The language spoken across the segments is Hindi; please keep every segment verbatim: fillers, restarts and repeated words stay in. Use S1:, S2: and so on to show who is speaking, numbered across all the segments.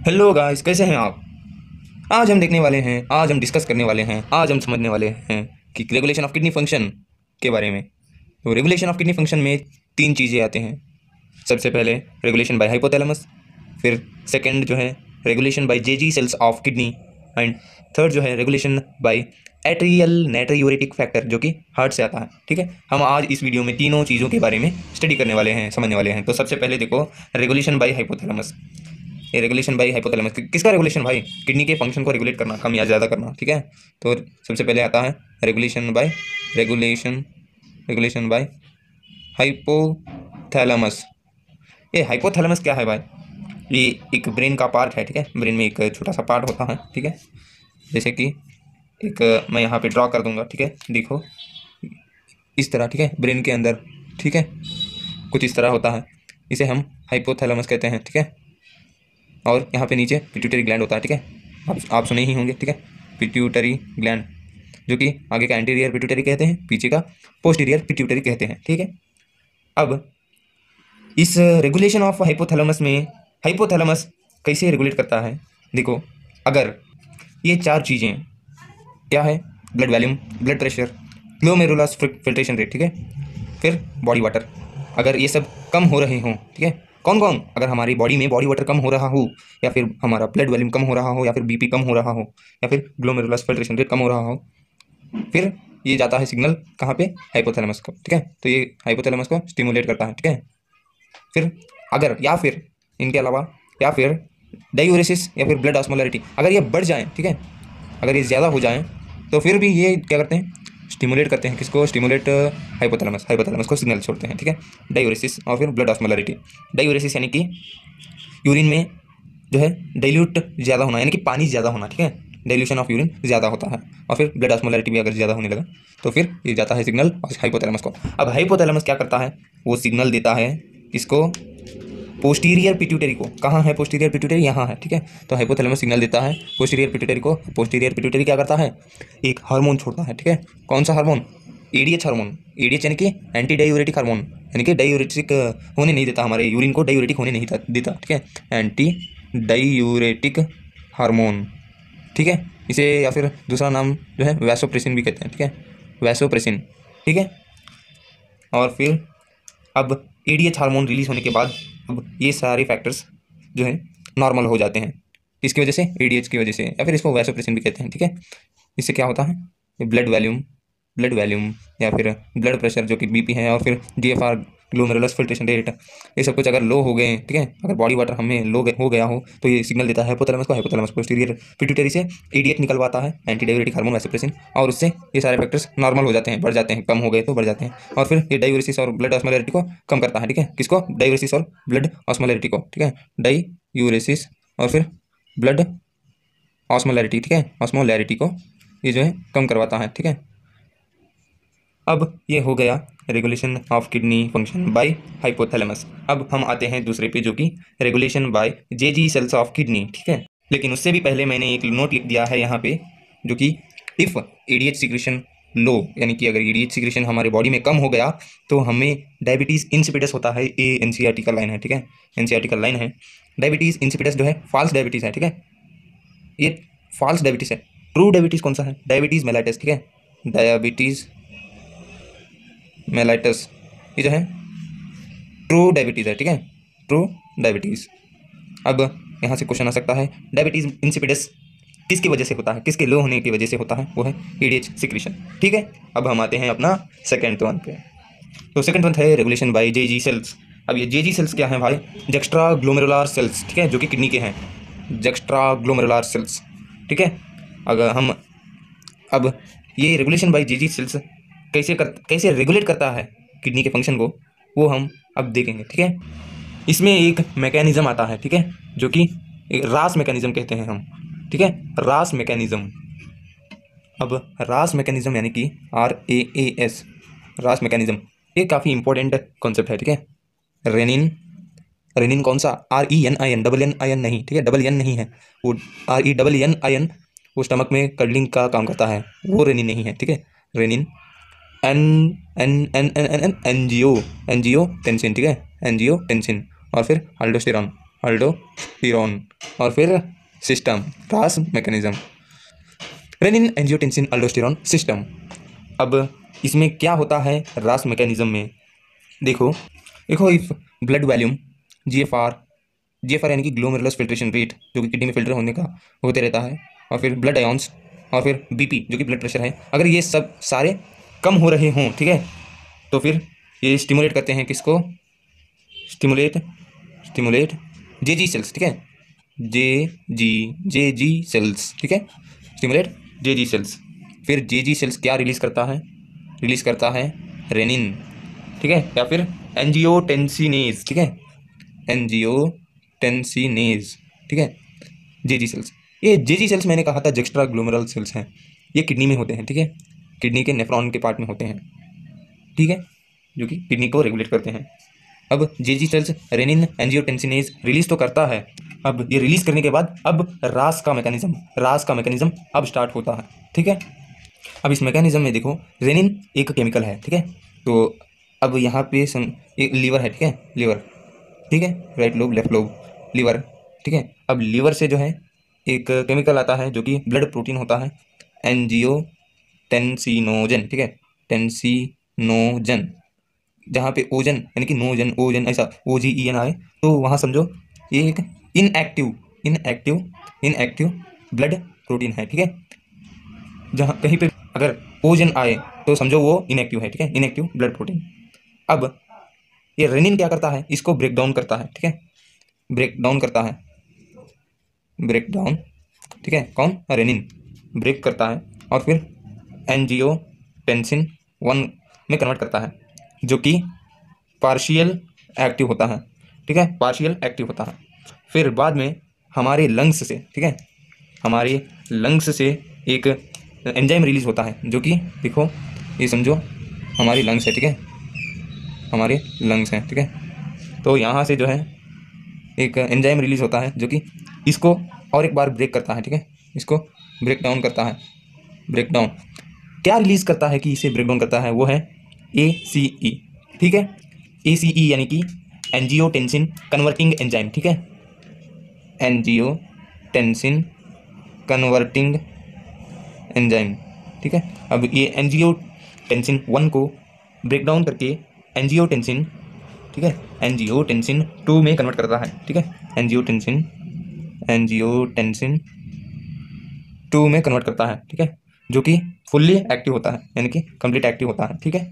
S1: हेलो गाइस, कैसे हैं आप। आज हम देखने वाले हैं आज हम डिस्कस करने वाले हैं आज हम समझने वाले हैं कि रेगुलेशन ऑफ किडनी फंक्शन के बारे में। तो रेगुलेशन ऑफ किडनी फंक्शन में तीन चीज़ें आते हैं। सबसे पहले रेगुलेशन बाय हाइपोथैलेमस, फिर सेकंड जो है regulation by JG cells of kidney, and third जो है regulation by atrial natriuretic factor जो कि हार्ट से आता है। ठीक है, हम आज इस वीडियो में तीनों चीज़ों के बारे में स्टडी करने वाले हैं, समझने वाले हैं। तो सबसे पहले देखो रेगुलेशन बाय हाइपोथैलेमस। ये रेगुलेशन बाय हाइपोथैलेमस किसका रेगुलेशन भाई? किडनी के फंक्शन को रेगुलेट करना, कम या ज़्यादा करना। ठीक है, तो सबसे पहले आता है regulation by regulation regulation by hypothalamus. ये हाइपोथैलेमस क्या है भाई? ये एक ब्रेन का पार्ट है। ठीक है, ब्रेन में एक छोटा सा पार्ट होता है। ठीक है, जैसे कि एक मैं यहाँ पे ड्रॉ कर दूंगा। ठीक है, देखो इस तरह। ठीक है, ब्रेन के अंदर, ठीक है, कुछ इस तरह होता है। इसे हम हाइपोथैलेमस कहते हैं। ठीक है, और यहाँ पे नीचे पिट्यूटरी ग्लैंड होता है। ठीक है, आप आप सुने ही होंगे। ठीक है, पिट्यूटरी ग्लैंड जो कि आगे का एंटीरियर पिट्यूटरी कहते हैं, पीछे का पोस्टीरियर पिट्यूटरी कहते हैं। ठीक है, अब इस रेगुलेशन ऑफ हाइपोथैलेमस में हाइपोथैलेमस कैसे रेगुलेट करता है? देखो, अगर ये चार चीज़ें क्या है, blood volume, blood pressure, glomerulus filtration rate, ठीक है, फिर बॉडी वाटर, अगर ये सब कम हो रहे हों, ठीक है, कौन कौन, अगर हमारी बॉडी में बॉडी वाटर कम हो रहा हो, या फिर हमारा ब्लड वॉल्यूम कम हो रहा हो, या फिर बीपी कम हो रहा हो, या फिर ग्लोमेरुलस फिल्ट्रेशन रेट कम हो रहा हो, फिर ये जाता है सिग्नल कहाँ पे? हाइपोथैलेमस को। ठीक है, तो ये हाइपोथैलेमस को स्टिमुलेट करता है। ठीक है, फिर अगर या फिर इनके अलावा या फिर डायूरेसिस या फिर ब्लड ऑस्मोलैरिटी, अगर ये बढ़ जाए, ठीक है, अगर ये ज़्यादा हो जाए तो फिर भी ये क्या करते हैं? स्टिमुलेट करते हैं। किसको? स्टिमुलेट हाइपोथैलेमस हाइपोथैलेमस को सिग्नल छोड़ते हैं। ठीक है, डायूरेसिस और फिर ब्लड ऑस्मोलैरिटी। डायूरेसिस यानी कि यूरिन में जो है डाइल्यूट ज़्यादा होना, यानी कि पानी ज़्यादा होना। ठीक है, डाइल्यूशन ऑफ यूरिन ज़्यादा होता है। और फिर ब्लड ऑस्मोलैरिटी भी अगर ज़्यादा होने लगा तो फिर ये जाता है सिग्नल हाइपोथैलेमस को। अब हाइपोथैलेमस क्या करता है? वो सिग्नल देता है किसको? पोस्टीरियर पिट्यूटरी को। कहाँ है पोस्टीरियर पिट्यूटरी? यहाँ है। ठीक है, तो हाइपोथैलेमस सिग्नल देता है पोस्टीरियर पिट्यूटरी को। पोस्टीरियर पिट्यूटरी क्या करता है? एक हार्मोन छोड़ता है। ठीक है, कौन सा हार्मोन? ADH hormone. एडीएच यानी कि एंटी डायूरेटिक हार्मोन, यानी कि डायूरेटिक होने नहीं देता, हमारे यूरिन को डायूरेटिक होने नहीं देता। ठीक है, एंटी डायूरेटिक हार्मोन। ठीक है, इसे या फिर दूसरा नाम जो है वैसोप्रेसिन भी कहते हैं। ठीक है, वैसोप्रेसिन। ठीक है, और फिर अब एडीएच हार्मोन रिलीज होने के बाद अब ये सारे फैक्टर्स जो है नॉर्मल हो जाते हैं। इसकी वजह से, एडीएच की वजह से, या फिर इसको वैसोप्रेसिन भी कहते हैं। ठीक है, इससे क्या होता है? ब्लड वॉल्यूम ब्लड वॉल्यूम या फिर ब्लड प्रेशर जो कि बीपी है, और फिर जीएफआर ग्लोमेरुलस फिल्ट्रेशन रेट, ये सब कुछ अगर लो हो गए, ठीक है, अगर बॉडी वाटर हमें लो हो गया हो तो ये सिग्नल देता है हाइपोथैलेमस को। हाइपोथैलेमस पोस्टीरियर पिट्यूटरी से एडीएच निकलवाता है, एंटी डायूरेटिक हार्मोन वैसोप्रेसिन, और उससे ये सारे फैक्टर्स नॉर्मल हो जाते हैं, बढ़ जाते हैं, कम हो गए तो बढ़ जाते हैं। और फिर ये डायूरेसिस और ब्लड ऑस्मोलैरिटी को कम करता है। ठीक है, किसको? डायूरेसिस और ब्लड ऑस्मोलैरिटी को। ठीक है, डायूरेसिस और फिर ब्लड ऑस्मोलैरिटी, ठीक है, ऑस्मोलैरिटी को ये जो है कम करवाता है। ठीक है, अब ये हो गया regulation of kidney function by hypothalamus. अब हम आते हैं दूसरे पे जो कि regulation by JG cells of kidney. ठीक है, लेकिन उससे भी पहले मैंने एक नोट लिख दिया है यहाँ पे, जो कि इफ़ एडीएच सिक्रेशन लो, यानी कि अगर एडीएच सिक्रेशन हमारे बॉडी में कम हो गया तो हमें डायबिटीज़ इंसिपिडस होता है। ये एनसीईआरटी का लाइन है। ठीक है, एनसीईआरटी का लाइन है। डायबिटीज़ इंसिपिडस जो है फॉल्स डायबिटीज़ है। ठीक है, ये फॉल्स डायबिटीज़ है। ट्रू डायबिटीज़ कौन सा है? Diabetes mellitus. ठीक है, डायबिटीज़ मेलाइटस ये जो है ट्रू डायबिटीज़ है। ठीक है, ट्रू डायबिटीज़। अब यहाँ से क्वेश्चन आ सकता है, डायबिटीज़ इंसिपिडस किसकी वजह से होता है? किसके लो होने की वजह से होता है? वो है एडीएच सिक्रीशन। ठीक है, अब हम आते हैं अपना सेकेंड वन पे। तो सेकेंड वन है रेगुलेशन बाय जेजी सेल्स। अब ये जेजी सेल्स क्या है भाई? Juxtaglomerular cells. ठीक है, जो कि किडनी के हैं, जक्स्ट्रा ग्लोमेरुलर सेल्स। ठीक है, अगर हम अब ये रेगुलेशन बाय जेजी सेल्स कैसे कर कैसे रेगुलेट करता है किडनी के फंक्शन को, वो हम अब देखेंगे। ठीक है, इसमें एक मैकेनिज्म आता है। ठीक है, जो कि एक रास मैकेनिज्म कहते हैं हम। ठीक है, रास मैकेनिज्म। अब रास मैकेनिज्म यानी कि R A A S, RAAS mechanism, ये काफ़ी इंपॉर्टेंट कॉन्सेप्ट है। ठीक है, रेनिन रेनिन कौन सा? R E N I N, double N I N नहीं। ठीक है, डबल एन नहीं है वो, R E double N I N वो स्टमक में कडलिंग का काम करता है, वो रेनिन नहीं है। ठीक है, renin N N N N N N angio angiotensin. ठीक है, एनजियो टेंसिन, और फिर अल्डोस्टेरॉन। अल्डोस्टेरॉन और फिर system RAAS mechanism, renin angiotensin aldosterone system. अब इसमें क्या होता है रास मैकेनिज्म में, देखो देखो if blood volume G F R G F R यानी कि ग्लोमेरुलस फिल्ट्रेशन रेट जो कि किडनी में फिल्टर होने का होते रहता है, और फिर ब्लड आयंस और फिर बीपी जो कि ब्लड प्रेशर है, अगर ये सब सारे कम हो रहे हों, ठीक है, तो फिर ये स्टिमुलेट करते हैं किसको, stimulate stimulate J G cells, ठीक है, जे जी जे जी सेल्स, ठीक है, स्टिमुलेट जे जी सेल्स। फिर जे जी सेल्स क्या रिलीज करता है, रिलीज करता है रेनिन, ठीक है, या फिर एंजियोटेंसिनेज, ठीक है, एंजियोटेंसिनेज, ठीक है, जे जी सेल्स। ये जे जी सेल्स मैंने कहा था जेक्स्ट्रा ग्लोमेरुलर सेल्स हैं, ये किडनी में होते हैं, ठीक है, किडनी के नेफ्रॉन के पार्ट में होते हैं, ठीक है, जो कि किडनी को रेगुलेट करते हैं। अब J G cells renin angiotensinase release तो करता है, अब ये रिलीज करने के बाद अब रास का मैकेनिज्म रास का मैकेनिज्म अब स्टार्ट होता है, ठीक है। अब इस मैकेनिज्म में देखो रेनिन एक केमिकल है, ठीक है, तो अब यहाँ पे सम एक लीवर है, ठीक है, लीवर, ठीक है, right lobe left lobe liver, ठीक है। अब लीवर से जो है एक केमिकल आता है जो कि ब्लड प्रोटीन होता है एंजियोटेंसिनोजन, ठीक है, टेंसिनोजन, जहाँ पे ओजन यानी कि नोजन ओजन ऐसा ओ जी ई एन आए तो वहाँ समझो ये एक inactive inactive inactive blood protein है, ठीक है, जहाँ कहीं पे अगर ओजन आए तो समझो वो इनएक्टिव है, ठीक है, इनएक्टिव ब्लड प्रोटीन। अब ये रेनिन क्या करता है, इसको ब्रेक डाउन करता है, ठीक है, ब्रेक डाउन करता है ब्रेक डाउन, ठीक है, कौन, रेनिन ब्रेक करता है और फिर एंजियोटेंसिन वन में कन्वर्ट करता है जो कि पार्शियल एक्टिव होता है, ठीक है, पार्शियल एक्टिव होता है। फिर बाद में हमारे लंग्स से, ठीक है, हमारे लंग्स से एक एंजाइम रिलीज होता है जो कि देखो ये समझो हमारी लंग्स है, ठीक है, हमारे लंग्स हैं, ठीक है, तो यहाँ से जो है एक एंजाइम रिलीज होता है जो कि इसको और एक बार ब्रेक करता है, ठीक है, इसको ब्रेक डाउन करता है, ब्रेक डाउन क्या रिलीज करता है कि इसे ब्रेक डाउन करता है, वो है ए सी ई, ठीक है, ए सी ई यानी कि एंजियोटेंसिन कन्वर्टिंग एंजाइम, ठीक है, एंजियोटेंसिन कन्वर्टिंग एंजाइम, ठीक है। अब ये एंजियोटेंसिन वन को ब्रेक डाउन करके एंजियोटेंसिन, ठीक है, एंजियोटेंसिन टू में कन्वर्ट करता है, ठीक है, एंजियोटेंसिन एंजियोटेंसिन टू में कन्वर्ट करता है, ठीक है, जो कि फुल्ली एक्टिव होता है यानी कि कंप्लीट एक्टिव होता है, ठीक है।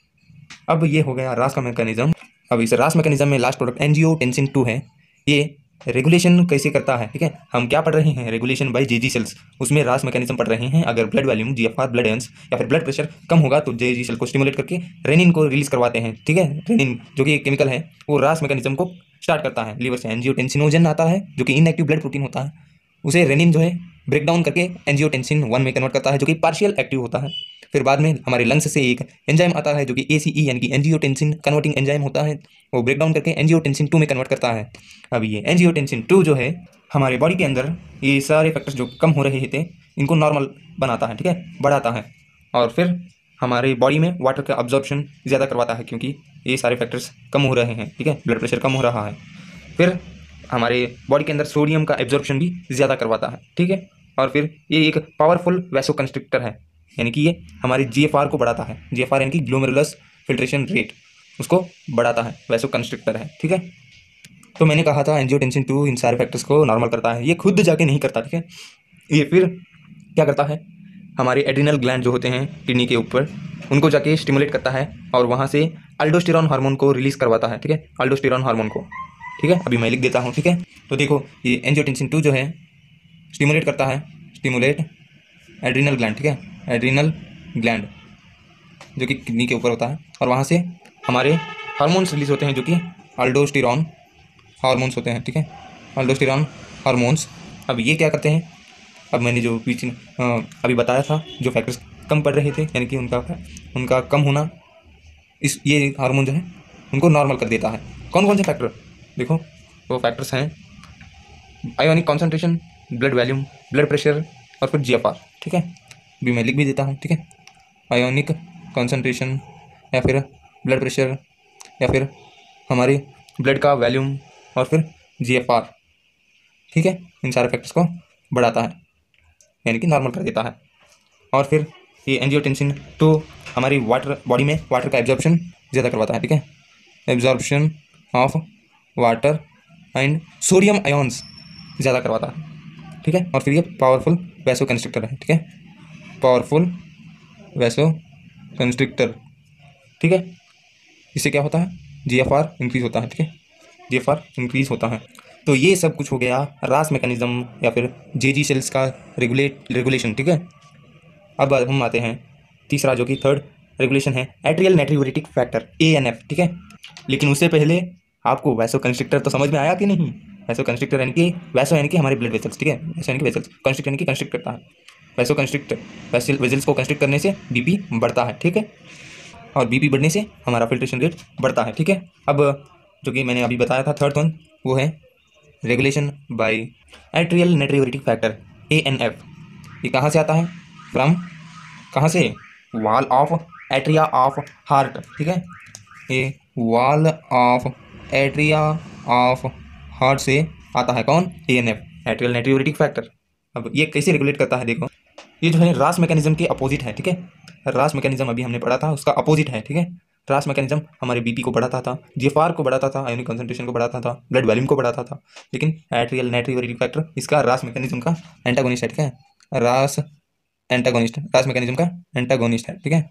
S1: अब ये हो गया रास का मैकेनिज्म। अब इस रास मैकेनिज्म में लास्ट प्रोडक्ट एंजियोटेंसिन टू है, ये रेगुलेशन कैसे करता है, ठीक है, हम क्या पढ़ रहे हैं, regulation by J G cells, उसमें रास मैकेनिज्म पढ़ रहे हैं। अगर blood volume G F R blood ions या फिर ब्लड प्रेशर कम होगा तो जे जी सेल को स्टिमुलेट करके रेनिन को रिलीज करवाते हैं, ठीक है, रेनिन जो कि एक केमिकल है वो रास मैकेनिज्म को स्टार्ट करता है। लीवर से एंजियोटेंसिनोजन आता है जो कि इनएक्टिव ब्लड प्रोटीन होता है, उसे रेनिन जो है ब्रेक डाउन करके एंजियोटेंसिन वन में कन्वर्ट करता है जो कि पार्शियल एक्टिव होता है। फिर बाद में हमारे लंग्स से एक एंजाइम आता है जो कि ए सी ई यानी कि एंजियोटेंसिन कन्वर्टिंग एंजाइम होता है, वो ब्रेक डाउन करके एंजियोटेंसिन टू में कन्वर्ट करता है। अब ये एंजियोटेंसिन टू जो है हमारे बॉडी के अंदर ये सारे फैक्टर्स जो कम हो रहे थे इनको नॉर्मल बनाता है, ठीक है, बढ़ाता है, और फिर हमारे बॉडी में वाटर का अब्जॉर्प्शन ज़्यादा करवाता है क्योंकि ये सारे फैक्टर्स कम हो रहे हैं, ठीक है, ब्लड प्रेशर कम हो रहा है। फिर हमारे बॉडी के अंदर सोडियम का एब्जॉर्प्शन भी ज़्यादा करवाता है, ठीक है, और फिर ये एक पावरफुल वैसोकंस्ट्रिक्टर है यानी कि ये हमारे जी एफ आर को बढ़ाता है, जी एफ आर यानी कि ग्लोमेरुलस फिल्ट्रेशन रेट, उसको बढ़ाता है, वैसोकंस्ट्रिक्टर है, ठीक है। तो मैंने कहा था एंजियोटेंसिन टू इन सारे फैक्टर्स को नॉर्मल करता है, ये खुद जाके नहीं करता, ठीक है, ये फिर क्या करता है, हमारे एड्रिनल ग्लैंड जो होते हैं किडनी के ऊपर उनको जाके स्टिमुलेट करता है और वहाँ से अल्डोस्टेरॉन हार्मोन को रिलीज करवाता है, ठीक है, अल्डोस्टेरॉन हार्मोन को, ठीक है, अभी मैं लिख देता हूँ, ठीक है। तो देखो ये एंजियोटेंसिन टू जो है स्टिमुलेट करता है, स्टिमुलेट एड्रिनल ग्लैंड, ठीक है, एड्रिनल ग्लैंड जो कि किडनी के ऊपर होता है, और वहाँ से हमारे हार्मोन्स रिलीज होते हैं जो कि अल्डोस्टेरॉन हार्मोन्स होते हैं, ठीक है, अल्डोस्टेरॉन हार्मोन्स। अब ये क्या करते हैं, अब मैंने जो पीछे अभी बताया था जो फैक्टर्स कम पड़ रहे थे यानी कि उनका उनका कम होना, इस ये हार्मोन जो है उनको नॉर्मल कर देता है। कौन कौन से फैक्टर, देखो वो फैक्टर्स हैं ionic concentration, blood volume, blood pressure और फिर जी एफ आर, ठीक है, भी मैं लिख भी देता हूँ, ठीक है, आयोनिक कॉन्सेंट्रेशन या फिर ब्लड प्रेशर या फिर हमारे ब्लड का वॉल्यूम और फिर जी एफ आर, ठीक है, इन सारे फैक्टर्स को बढ़ाता है, यानी कि नॉर्मल कर देता है। और फिर ये एंजियोटेंसिन तो हमारी वाटर बॉडी में वाटर का एब्जॉर्प्शन ज़्यादा करवाता है, ठीक है, absorption of water and sodium ions ज़्यादा करवाता है, ठीक है। और फिर ये पावरफुल वैसो कंस्ट्रिक्टर है, ठीक है, पावरफुल वैसो कंस्ट्रिक्टर, ठीक है। इससे क्या होता है, जी एफ आर इंक्रीज होता है, ठीक है, जी एफ आर इंक्रीज होता है। तो ये सब कुछ हो गया रास मैकेनिज्म या फिर जे जी सेल्स का रेगुलेट रेगुलेशन, ठीक है। अब हम आते हैं तीसरा, जो कि थर्ड रेगुलेशन है, atrial natriuretic factor A N F, ठीक है। लेकिन उससे पहले आपको वैसो कंस्ट्रिक्टर तो समझ में आया कि नहीं। वैसो कंस्ट्रिक्टर यानी कि वैसो यानी कि हमारे ब्लड वेसल्स, ठीक है, वैसो यानी कि वेसल्स, कंस्ट्रिक्ट यानी कि कंस्ट्रिक्ट करता है। वैसो कंस्ट्रिक्ट वेसल वेसल्स को कंस्ट्रिक्ट करने से बीपी बढ़ता है, ठीक है, और बीपी बढ़ने से हमारा फिल्ट्रेशन रेट बढ़ता है, ठीक है। अब जो कि मैंने अभी बताया था थर्ड वन, वो है regulation by atrial natriuretic factor A N F. ये कहाँ से आता है, फ्रॉम, कहाँ से, wall of atria of heart, ठीक है, ये wall of atria of heart से आता है कौन, A N F, atrial natriuretic factor. अब ये कैसे रेगुलेट करता है, देखो, ये जो है रास मैकेनिज्म के अपोजिट है, ठीक है। रास मैकेनिज्म अभी हमने पढ़ा था, उसका अपोजिट है, ठीक है। रास मैकेनिज्म हमारे बीपी को बढ़ाता था, जी एफ आर को बढ़ाता था, आयोनिक कंसंट्रेशन को बढ़ाता था, ब्लड वॉल्यूम को बढ़ाता था। लेकिन एट्रियल नाइट्रियोरेटिक फैक्टर इसका रास मैकेनिज्म का एंटागोनिस्ट है, ठीक है, रास एंटागोनिस्ट, रास मैकेनिज्म का एंटागोनिस्ट है, ठीक है।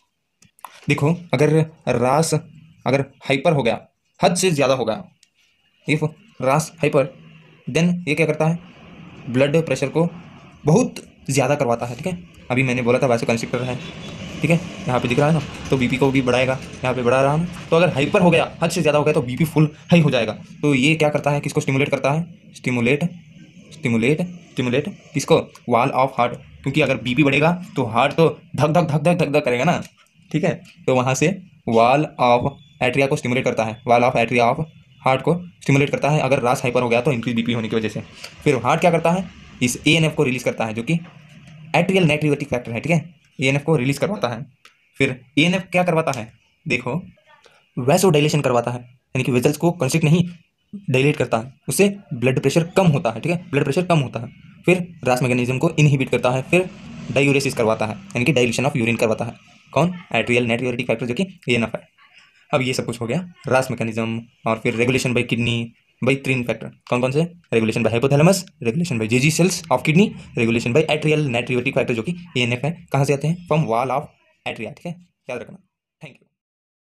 S1: देखो, अगर रास अगर हाइपर हो गया, हद से ज़्यादा हो गया, इफ रास हाइपर, देन ये क्या करता है, ब्लड प्रेशर को बहुत ज़्यादा करवाता है, ठीक है। अभी मैंने बोला था वैसे कंस्ट्रिक्टर है, ठीक है, यहाँ पे दिख रहा है ना, तो बीपी को भी बढ़ाएगा, यहाँ पे बढ़ा रहा हूँ। तो अगर हाइपर हो गया, हद से ज़्यादा हो गया, तो बीपी फुल हाई हो जाएगा। तो ये क्या करता है, किसको स्टिमुलेट करता है, स्टिमुलेट स्टिमुलेट स्टिमुलेट किसको, वॉल ऑफ हार्ट, क्योंकि अगर बीपी बढ़ेगा तो हार्ट तो धक धक धक धक धक धक करेगा ना, ठीक है। तो वहाँ से वॉल ऑफ एट्रिया को स्टिमुलेट करता है, wall of atria of heart को स्टिमुलेट करता है अगर रास हाइपर हो गया तो, इंक्रीज बीपी होने की वजह से। फिर हार्ट क्या करता है, इस ए एन एफ को रिलीज करता है, जो कि एट्रियल नाइट्रियोरेटिक फैक्टर है, ठीक है, ए एन एफ को रिलीज करवाता है। फिर ए एन एफ क्या करवाता है, देखो, वैसो डायलेशन करवाता है, यानी कि वेसल्स को कंस्ट्रिक्ट नहीं, डायलेट करता है, उससे ब्लड प्रेशर कम होता है, ठीक है, ब्लड प्रेशर कम होता है। फिर रास मैकेनिज्म को इनहिबिट करता है, फिर डायूरेसिस करवाता है, यानी कि डाइल्यूशन ऑफ यूरिन करवाता है, कौन, एट्रियल नाइट्रियोरेटिक फैक्टर, जो कि ए एन एफ है। अब ये सब कुछ हो गया रास मैकेनिज्म। और फिर रेगुलेशन बाय किडनी बाय तीन फैक्टर, कौन कौन से, regulation by hypothalamus, regulation by JG cells of kidney, regulation by atrial natriuretic factor, जो कि ए एन एफ है। कहाँ से आते हैं, फ्रॉम वॉल ऑफ एट्रिया, ठीक है, याद रखना।